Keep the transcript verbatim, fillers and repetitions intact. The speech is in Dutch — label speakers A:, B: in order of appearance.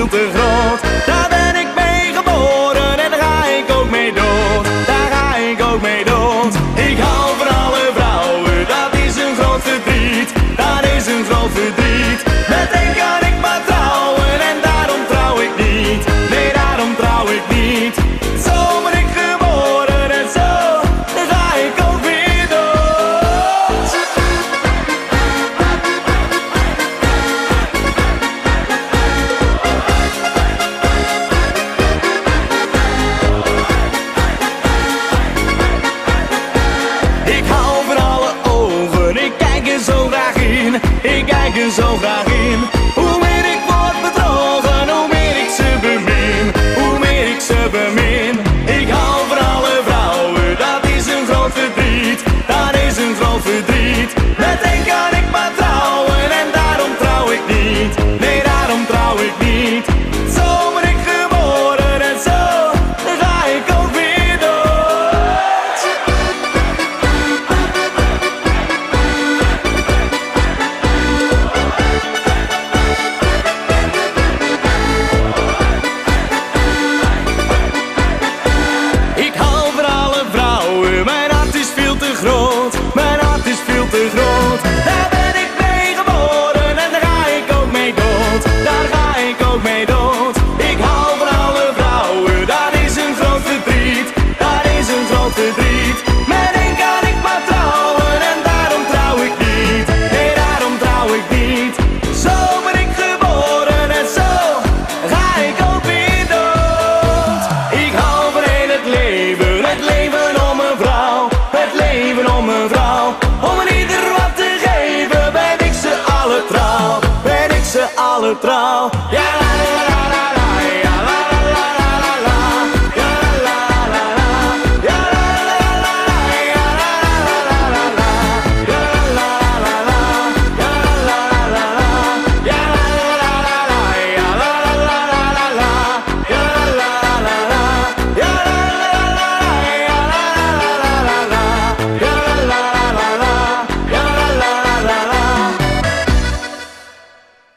A: veel te groot. Daar ben ik mee geboren en daar ga ik ook mee dood. Daar ga ik ook mee dood. Ik hou van alle vrouwen, dat is een groot verdriet. Dat is een groot verdriet. Met één kan ik maar trouwen en daarom trouw ik niet. Nee, daarom trouw ik niet. Zo ben ik geboren en zo, dan ga ik ook weer dood. Ik hou van alle ogen, ik kijk er zo graag in. Ik kijk er zo graag in. Hoe meer ik word bedrogen, hoe meer ik ze bemin. Hoe meer ik ze bemin. Ik hou van alle vrouwen, dat is een groot verdriet. Dat is een groot verdriet. Met één kan ik maar trouwen en daarom trouw ik niet. Nee, daarom trouw ik niet. Zo ben ik geboren en zo, dan ga ik ook weer dood. Ik hou van alle vrouwen, mijn hart is veel te groot. Mijn hart is veel te groot. Daar ben ik mee geboren en daar ga ik ook mee dood. Daar ga ik ook mee dood. Ik hou van alle vrouwen, dat is een groot verdriet. Dat is een groot verdriet. Met één kan ik maar trouwen en daarom trouw ik niet. Nee, daarom trouw ik niet. Zo ben ik geboren en zo ga ik ook weer dood. Ik hou van heel het leven, het leven om een vrouw. Het leven om een vrouw. Om een ieder wat te geven, ben ik ze alle trouw. Ben ik ze alle trouw. Ja.